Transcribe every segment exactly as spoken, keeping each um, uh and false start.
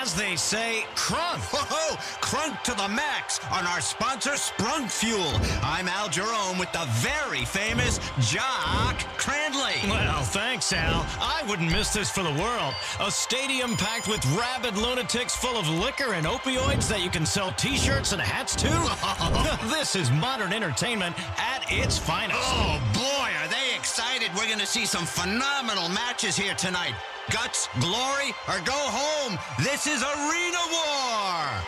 As they say, crunk. Whoa, crunk to the max on our sponsor, Sprunk Fuel. I'm Al Jerome with the very famous Jock Crandley. Well, thanks, Al. I wouldn't miss this for the world. A stadium packed with rabid lunatics full of liquor and opioids that you can sell T-shirts and hats to. This is modern entertainment at its finest. Oh, boy, are they excited. We're going to see some phenomenal matches here tonight. Guts, glory, or go home. This is Arena War.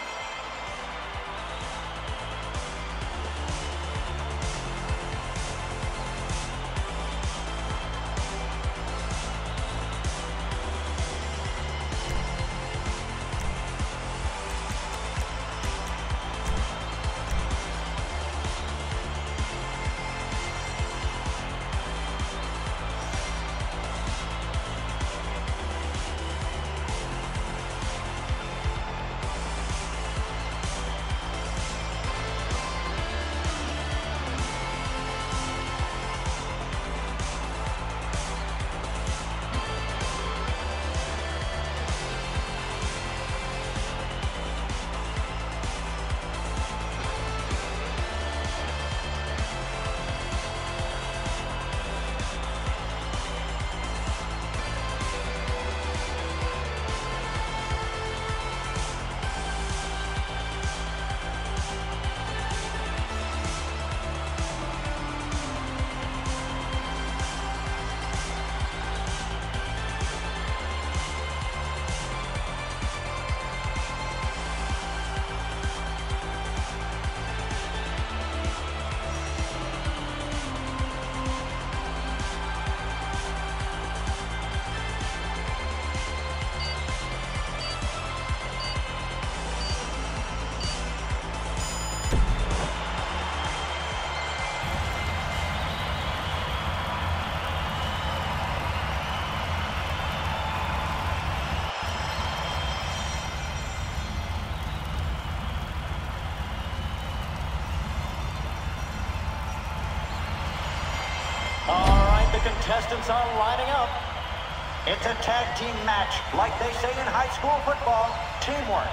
Contestants are lining up. It's a tag team match, like they say in high school football, teamwork.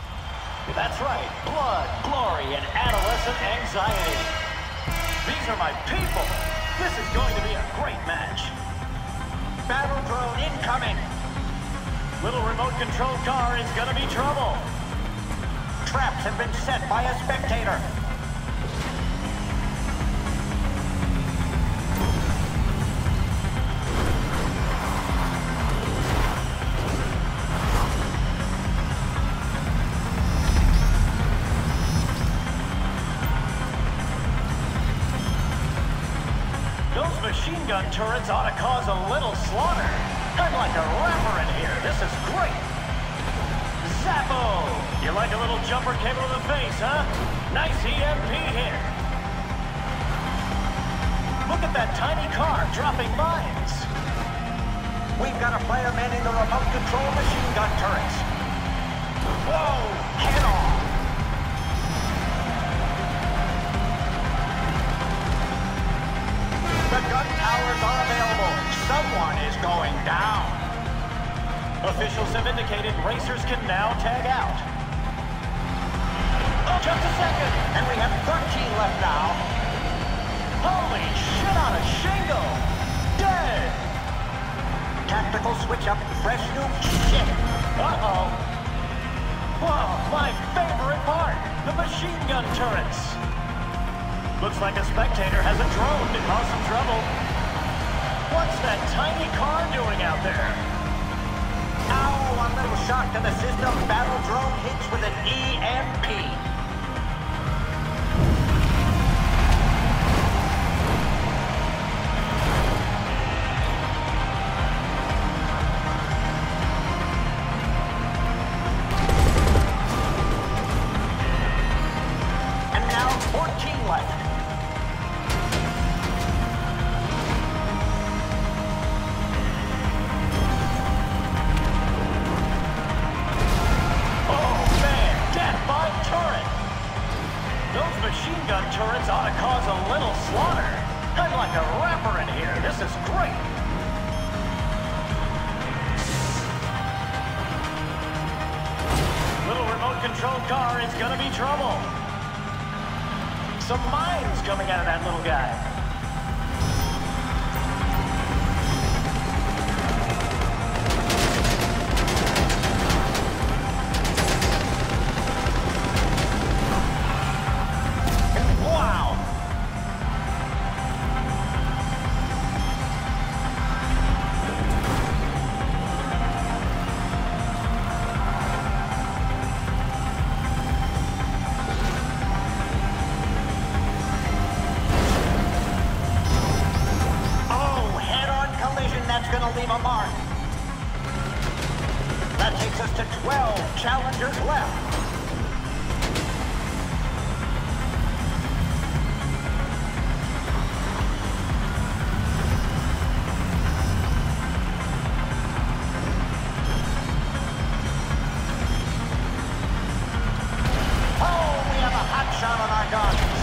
That's right, blood, glory, and adolescent anxiety. These are my people. This is going to be a great match. Battle drone incoming. Little remote control car is gonna be trouble. Traps have been set by a spectator. Machine gun turrets ought to cause a little slaughter. I'm like a rapper in here. This is great. Zappo! You like a little jumper cable to the face, huh? Nice E M P hit. Look at that tiny car dropping mines. We've got a player manning the remote control machine gun turrets. Whoa! Head on! The gun towers are available. Someone is going down. Officials have indicated racers can now tag out. Oh, just a second. And we have thirteen left now. Holy shit on a shingle. Dead. Tactical switch up. Fresh new shit. Uh-oh. Whoa, my favorite part. The machine gun turrets. Looks like a spectator has a drone to cause some trouble. What's that tiny car doing out there? Ow, a little shock to the system. Battle drone hits with an E M P. And now fourteen left. Machine gun turrets ought to cause a little slaughter. I'm like a rapper in here. This is great. remote-controlled car is gonna be trouble. Some mines coming out of that little guy. Gonna leave a mark. That takes us to twelve challengers left. Oh, we have a hot shot on our guns.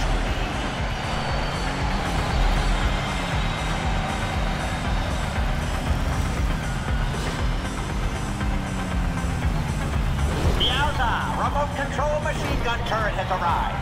Remote control machine gun turret has arrived.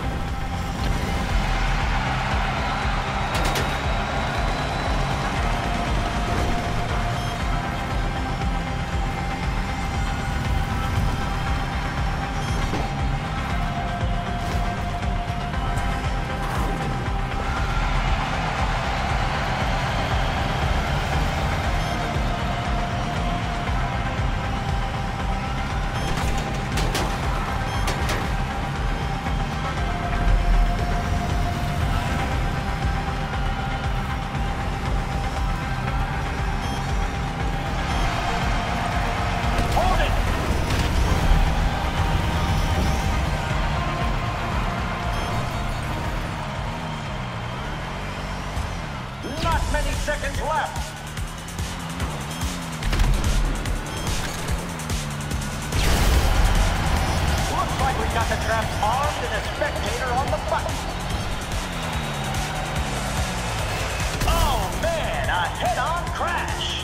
Not many seconds left. Looks like we've got the traps armed and a spectator on the button. Oh man, a head-on crash.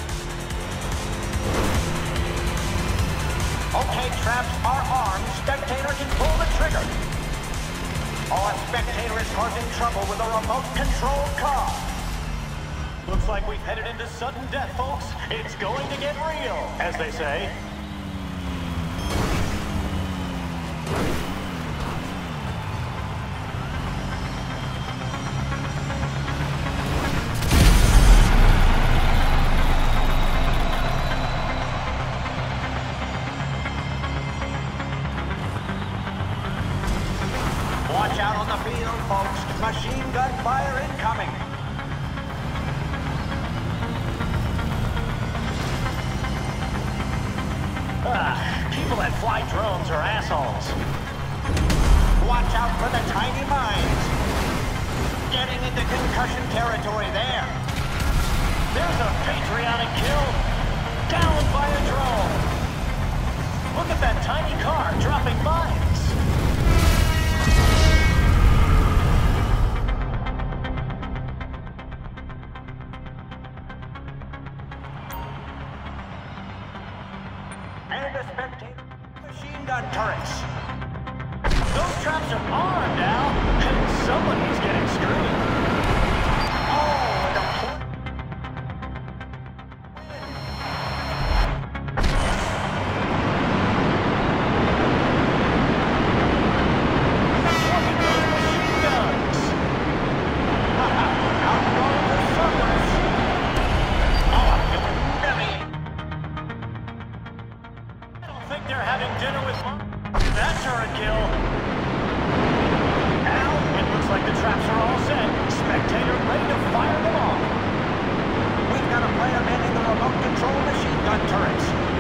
Okay, traps are armed. Spectator can pull the trigger. Oh, a spectator is causing trouble with a remote-controlled car. Looks like we've headed into sudden death, folks. It's going to get real, as they say. Watch out on the field, folks. Machine gun fire incoming. Ah, people that fly drones are assholes. Watch out for the tiny mines. Getting into concussion territory there. There's a patriotic kill. Down by a drone. Look at that tiny car dropping mines. And a spectator machine gun turrets. Those traps are armed, Al, and somebody's getting screwed. Oh, and a pl- Look at those machine guns. Outgoing the suckers. Oh, I'm feeling nervy. I don't think they're having dinner with mom. That turret kill. Al, it looks like the traps are all set. Spectator ready to fire them off. We've got a player manning the remote control machine gun turrets.